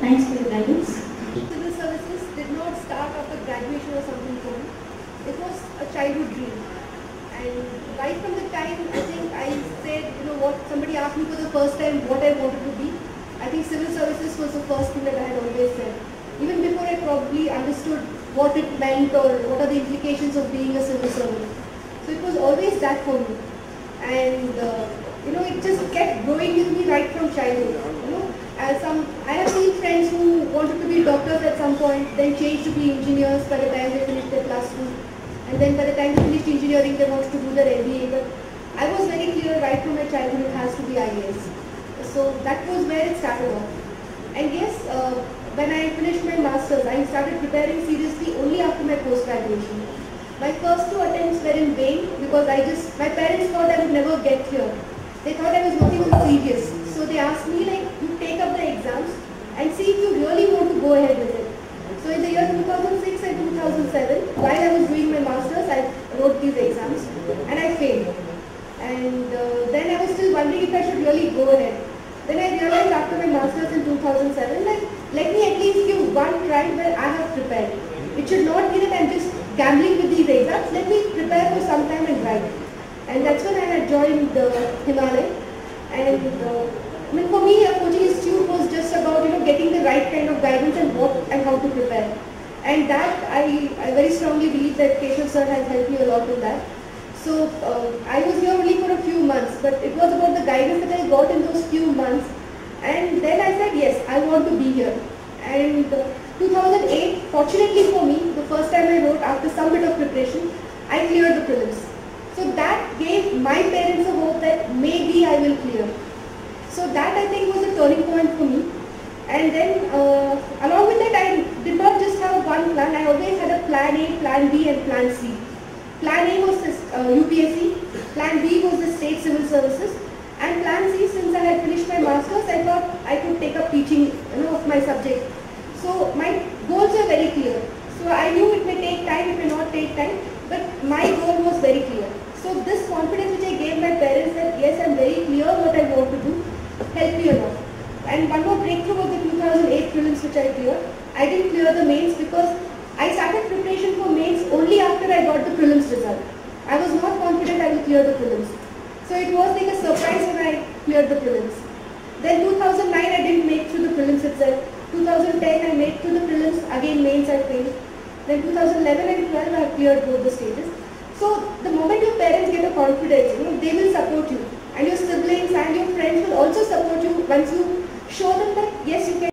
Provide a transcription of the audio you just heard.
Thanks for your guidance. Civil services did not start after graduation or something for me. It was a childhood dream. And right from the time I think I said, what, somebody asked me for the first time what I wanted to be, I think civil services was the first thing that I had always said. Even before I probably understood what it meant or what are the implications of being a civil servant. So it was always that for me. And it just kept growing with me right from childhood. I have seen friends who wanted to be doctors at some point, then changed to be engineers by the time they finished their class 2. And then by the time they finished engineering, they wanted to do their MBA. But I was very clear right from my childhood it has to be IAS. So that was where it started off. And yes, when I finished my masters, I started preparing seriously only after my post-graduation. My first 2 attempts were in vain because my parents thought I would never get here. They thought I was not even serious. So they asked me, you take up the exams and see if you really want to go ahead with it. So in the year 2006 and 2007, while I was doing my masters, I wrote these exams and I failed. And then I was still wondering if I should really go ahead. Then I realized after my masters in 2007 that let me at least give one try where I have prepared. It should not be that I'm just gambling with these exams. Let me prepare for some time and write. And that's when I had joined Himalaya. And for me, a coaching institute was just about getting the right kind of guidance and what and how to prepare. And that I very strongly believe that Keshav sir has helped me a lot in that. So I was here only for a few months, but it was about the guidance that I got in those few months. And then I said, yes, I want to be here. And 2008, fortunately for me, the first time I wrote after some bit of preparation, I cleared the prelims. So that gave my parents a hope that maybe I will clear. So that I think was a turning point for me. And then along with that, I did not just have one plan. I always had a plan A, plan B and plan C. Plan A was the UPSC, plan B was the state civil services, and plan C, since I had finished my masters, I thought I could take up teaching of my subject. So my goals were very clear. So I knew it may take time, it may not take time, but my goal was very clear. So this confidence which I gave my parents that yes, I'm very clear what I want to do, helped me a lot. And one more breakthrough was the 2008 prelims which I cleared. I didn't clear the mains because I started preparation for mains only after I got the prelims result. I was not confident I will clear the prelims. So it was like a surprise when I cleared the prelims. Then 2009 I didn't make through the prelims itself. 2010 I made through the prelims, again mains I failed. Then 2011 and 12 I have cleared both the stages. So the moment your parents get a confidence, they will support you. And your siblings and your friends will also support you once you show them that yes, you can